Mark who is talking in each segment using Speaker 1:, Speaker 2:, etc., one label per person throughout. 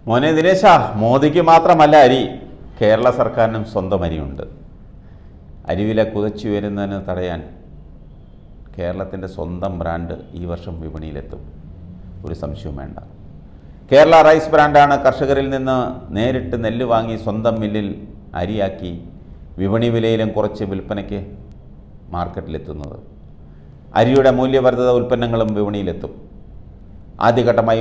Speaker 1: മോനെ ദിനേശ, മോദിക്ക് മാത്രമല്ല അരി, കേരള സർക്കാരിനും സ്വന്തം അരിയുണ്ട്. അരിവില കുതിച്ചു വരുന്നതിന് തടയാൻ കേരളത്തിൻ്റെ സ്വന്തം ബ്രാൻഡ് ഈ വർഷം വിപണിയിലെത്തും, ഒരു സംശയവും വേണ്ട. കേരള റൈസ് ബ്രാൻഡാണ് കർഷകരിൽ നിന്ന് നേരിട്ട് നെല്ല് വാങ്ങി സ്വന്തം മില്ലിൽ അരിയാക്കി വിപണി വിലയിലും കുറച്ച് വിൽപ്പനയ്ക്ക് മാർക്കറ്റിലെത്തുന്നത്. അരിയുടെ മൂല്യവർദ്ധിത ഉൽപ്പന്നങ്ങളും വിപണിയിലെത്തും. ആദ്യഘട്ടമായി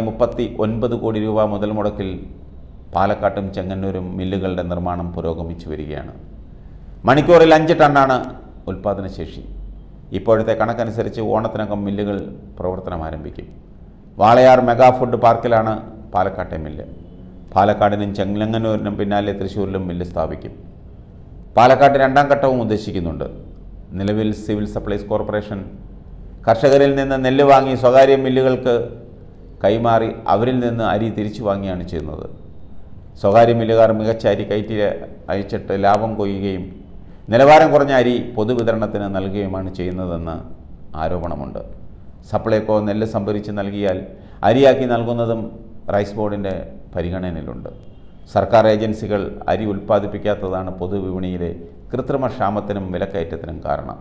Speaker 1: 39 കോടി രൂപ മുതൽ മുടക്കിൽ പാലക്കാട്ടും ചെങ്ങന്നൂരും മില്ലുകളുടെ നിർമ്മാണം പുരോഗമിച്ചു വരികയാണ്. മണിക്കൂറിൽ 5 ടണ്ണാണ് ഉൽപ്പാദനശേഷി. ഇപ്പോഴത്തെ കണക്കനുസരിച്ച് ഓണത്തിനകം മില്ലുകൾ പ്രവർത്തനം ആരംഭിക്കും. വാളയാർ മെഗാ ഫുഡ് പാർക്കിലാണ് പാലക്കാട്ടെ മില്ല്. പാലക്കാടിനും ചെങ്ങന്നൂരിനും പിന്നാലെ തൃശ്ശൂരിലും മില്ല് സ്ഥാപിക്കും. പാലക്കാട് 2ാം ഘട്ടവും ഉദ്ദേശിക്കുന്നുണ്ട്. നിലവിൽ സിവിൽ സപ്ലൈസ് കോർപ്പറേഷൻ കർഷകരിൽ നിന്ന് നെല്ല് വാങ്ങി സ്വകാര്യ മില്ലുകൾക്ക് കൈമാറി അവരിൽ നിന്ന് അരി തിരിച്ചു വാങ്ങിയാണ് ചെയ്യുന്നത്. സ്വകാര്യ മില്ലുകാർ മികച്ച അരി കയറ്റി അയച്ചിട്ട് ലാഭം കൊയ്യുകയും നിലവാരം കുറഞ്ഞ അരി പൊതുവിതരണത്തിന് നൽകുകയുമാണ് ചെയ്യുന്നതെന്ന് ആരോപണമുണ്ട്. സപ്ലൈകോ നെല്ല് സംഭരിച്ച് നൽകിയാൽ അരിയാക്കി നൽകുന്നതും റൈസ് ബോർഡിൻ്റെ പരിഗണനയിലുണ്ട്. സർക്കാർ ഏജൻസികൾ അരി ഉൽപ്പാദിപ്പിക്കാത്തതാണ് പൊതുവിപണിയിലെ കൃത്രിമ ക്ഷാമത്തിനും വിലക്കയറ്റത്തിനും കാരണം.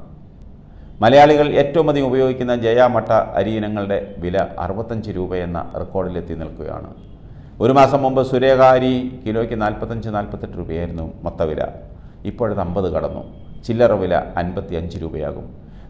Speaker 1: മലയാളികൾ ഏറ്റവും അധികം ഉപയോഗിക്കുന്ന ജയ മട്ട അരി ഇനങ്ങളുടെ വില 65 രൂപ എന്ന റെക്കോർഡിലെത്തി നിൽക്കുകയാണ്. ഒരു മാസം മുമ്പ് സുരേഖ അരി കിലോയ്ക്ക് 45-48 രൂപയായിരുന്നു മൊത്തവില. ഇപ്പോഴത് 50 കടന്നു. ചില്ലറ വില 55 രൂപയാകും.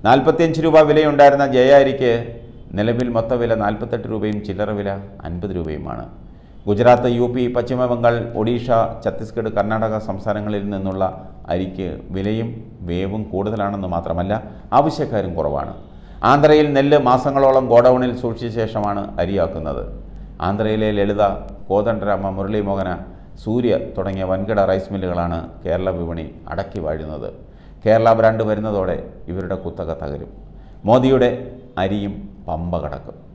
Speaker 1: 45 രൂപ വിലയുണ്ടായിരുന്ന ജയ അരിക്ക് നിലവിൽ മൊത്തവില 48 രൂപയും ചില്ലറ വില 50 രൂപയുമാണ്. ഗുജറാത്ത്, UP, പശ്ചിമ ബംഗാൾ, ഒഡീഷ, ഛത്തീസ്ഗഡ്, കർണാടക സംസ്ഥാനങ്ങളിൽ നിന്നുള്ള അരിക്ക് വിലയും വേവും കൂടുതലാണെന്ന് മാത്രമല്ല ആവശ്യക്കാരും കുറവാണ്. ആന്ധ്രയിൽ നെല്ല് മാസങ്ങളോളം ഗോഡൌണിൽ സൂക്ഷിച്ച ശേഷമാണ് അരിയാക്കുന്നത്. ആന്ധ്രയിലെ ലളിത, കോദണ്ഡരാമ, മുരളീമോഹന, സൂര്യ തുടങ്ങിയ വൻകിട റൈസ് മില്ലുകളാണ് കേരള വിപണി അടക്കി വാഴുന്നത്. കേരള ബ്രാൻഡ് വരുന്നതോടെ ഇവരുടെ കുത്തക തകരും. മോദിയുടെ അരിയും പമ്പ കടക്കും.